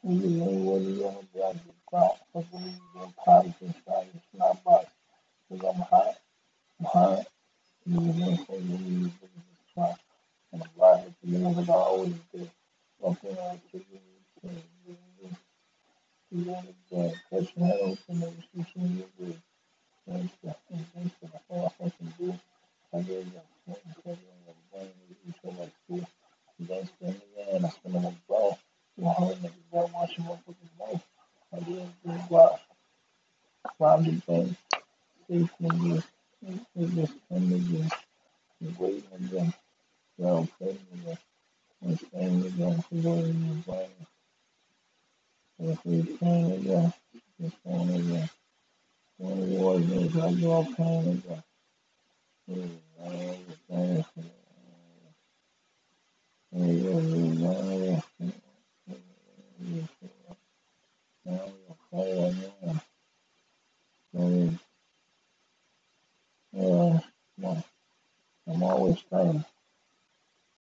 Usually on the ground, hopefully you get parties inside the snap box. Because I'm hot, you know, for you, try. And I'm glad that you know, like I always do. Something else to you want to cut your head open and see some of your gangsta and gangsta. That's all I fucking do. I get your fucking cut on your brain, you feel like fool. Gangsta in the end, I spend on my bro. You know, niggas bro, watch your motherfucking mouth. I didn't do what. Robbed the bank, safe niggas, niggas, ten niggas, waiting niggas, yo, play niggas, and staying niggas, avoiding your brain, if we paying niggas, just paying niggas, one of the boys niggas, I go up paying niggas, I'm always paying.